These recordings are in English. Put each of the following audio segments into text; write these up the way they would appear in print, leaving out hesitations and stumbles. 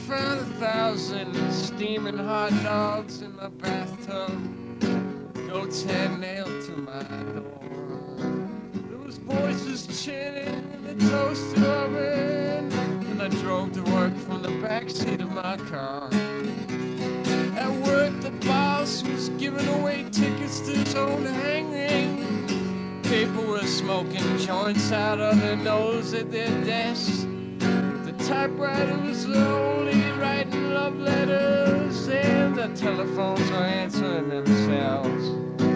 found 1,000 steaming hot dogs in my bathtub. Goat's head nailed to my door. There was voices chanting in the toaster oven, and I drove to work from the backseat of my car. At work, the boss was giving away tickets to his own hanging. People were smoking joints out of their nose at their desks. The typewriter was only writing love letters, and the telephones were answering themselves.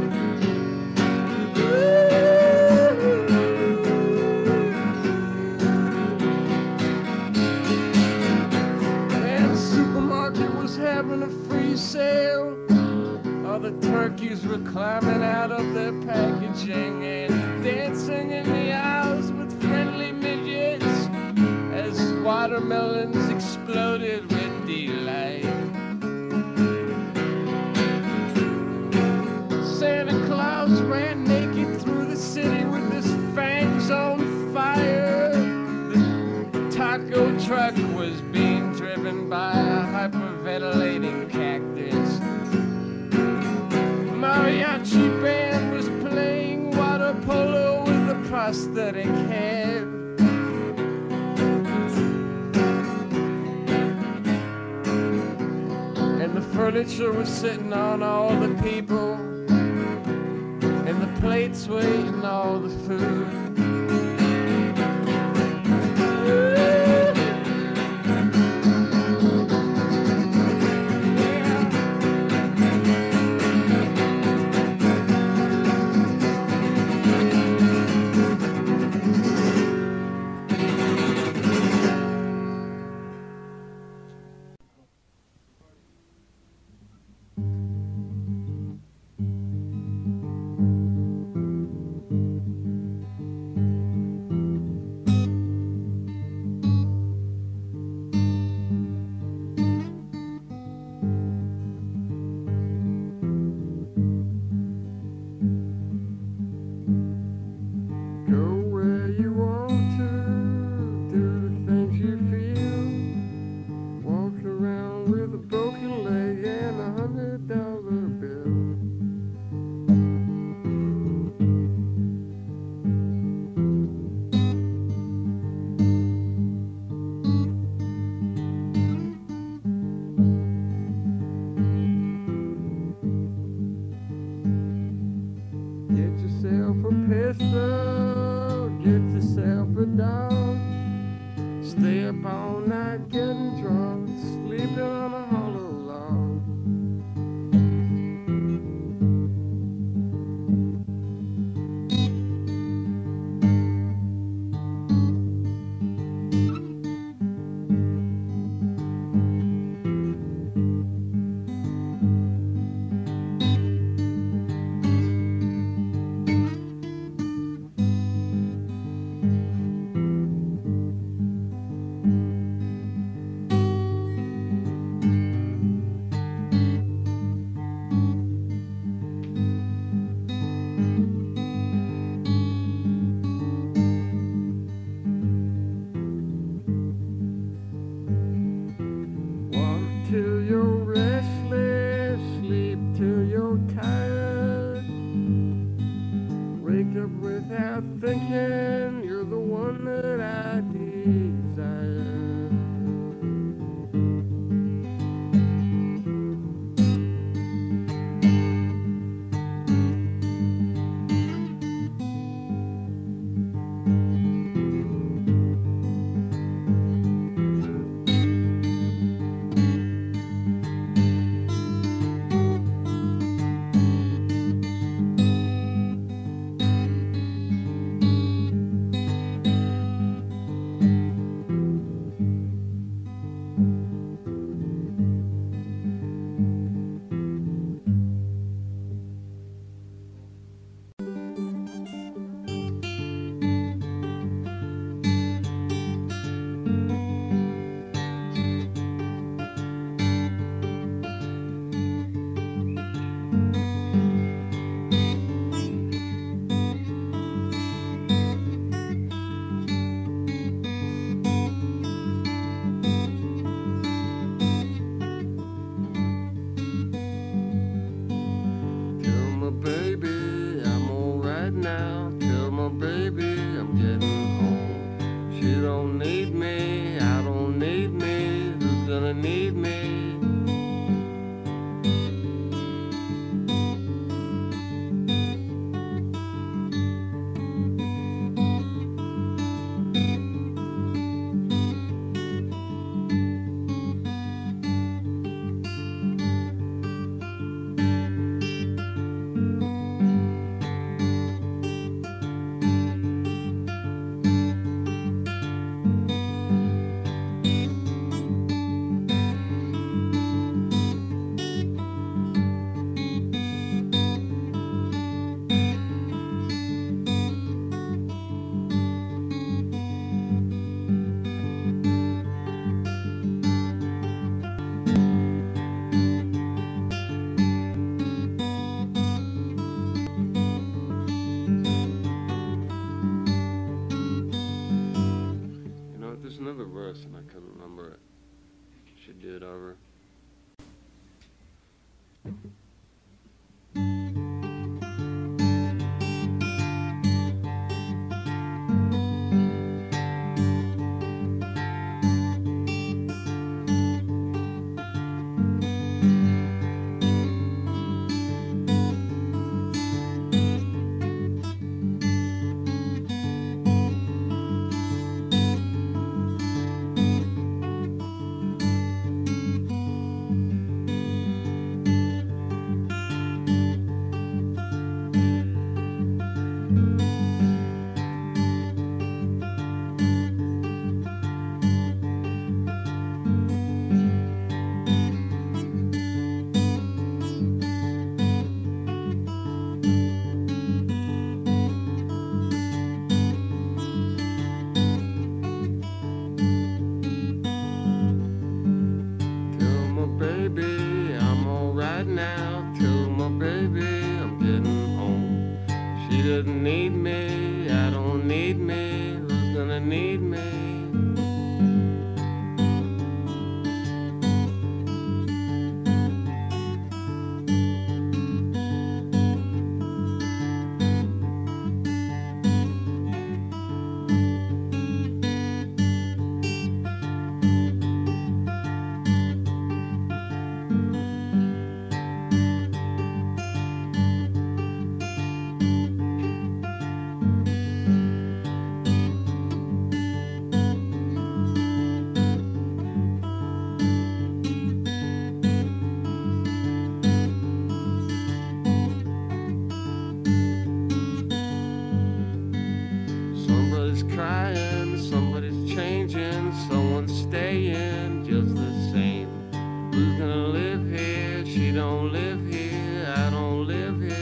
And the supermarket was having a free sale. All the turkeys were climbing out of their packaging and dancing in the aisles with friendly midgets as watermelons exploded with delight. Santa Claus ran naked through the city with his fangs on fire. The taco truck was being driven by a hyperventilating cactus. Mariachi band was playing water polo with a prosthetic head. And the furniture was sitting on all the people, and the plates were eating all the food. gonna need me. There's another verse and I couldn't remember it. Should do it over. Baby, I'm alright now. Tell my baby I'm getting home. She doesn't need me, I don't need me. Who's gonna need me? Somebody's crying, somebody's changing, someone's staying just the same. Who's gonna live here? She don't live here, I don't live here.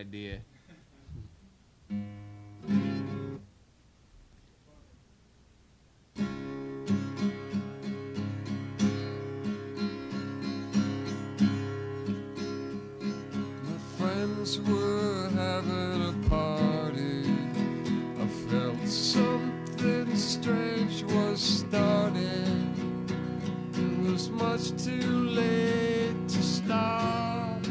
idea. Friends were having a party. I felt something strange was starting. It was much too late to stop.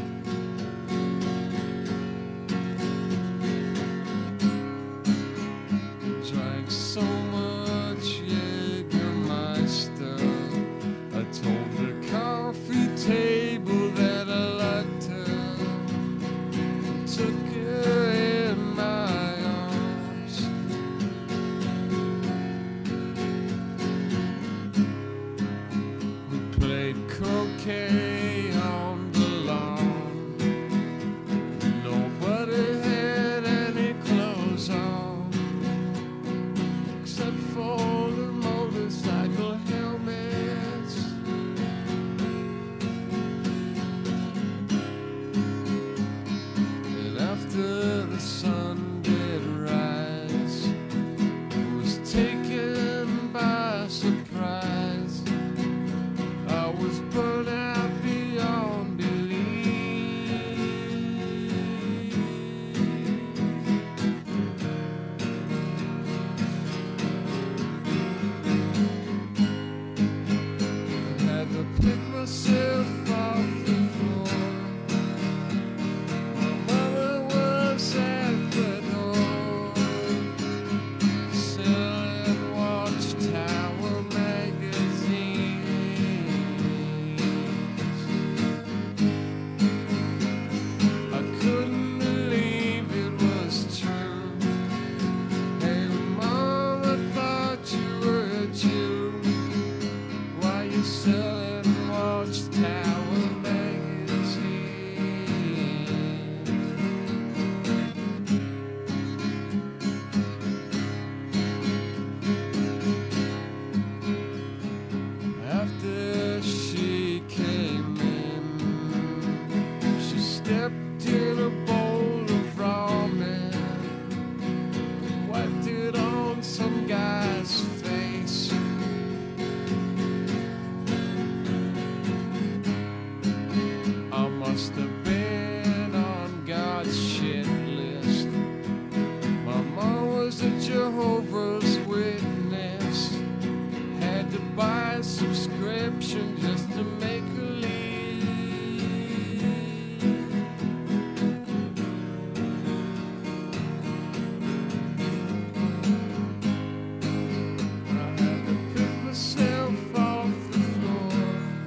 Drank so much Jägermeister. I told the coffee table that I liked her. Took her in my arms. We played croquet on the lawn. Nobody had any clothes on, except for the motorcycle helmets. After the sun did rise, I was taken by surprise. I was burnt out beyond belief. I had to pick myself off the floor. At the door, selling Watchtower magazines. I couldn't believe it was true. Hey, Mom, I thought you were a Jew. Why you selling Watchtower magazines? After she came in, she stepped in a bowl of ramen, wiped it on some guy's face. I must have been on God's shit list. My mom was a Jehovah's Witness. Had to buy a subscription just to make her leave. I had to pick myself off the floor.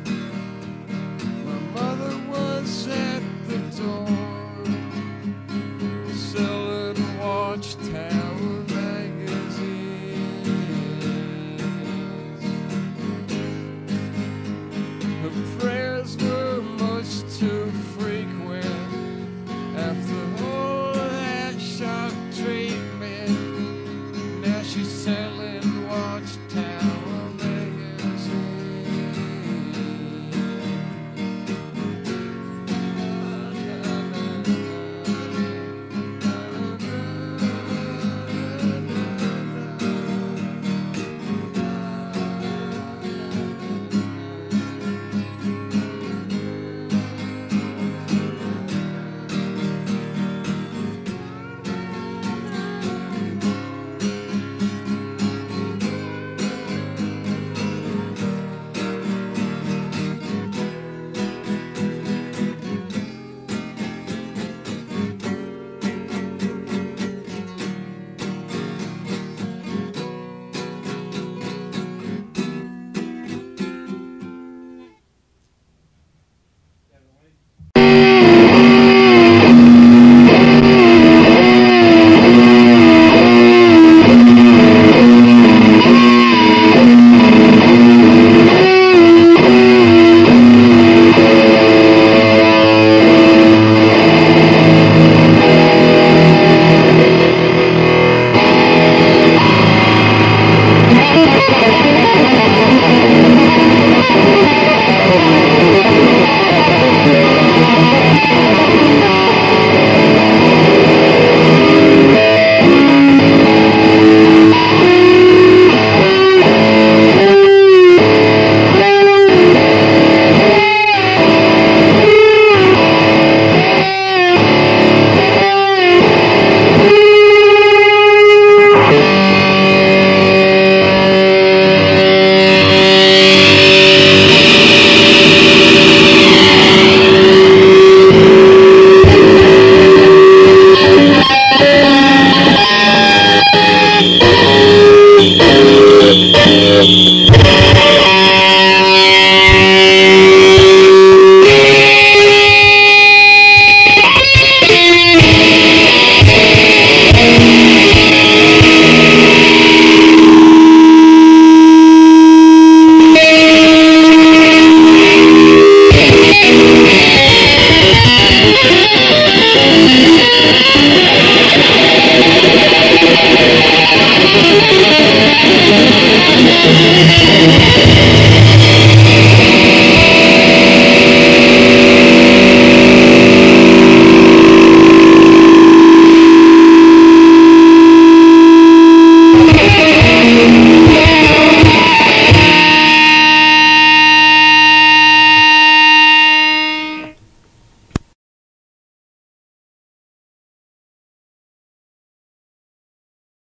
My mother was at the door, selling Watchtower magazines. Her prayers were much too frequent. After all that shock treatment, now she's selling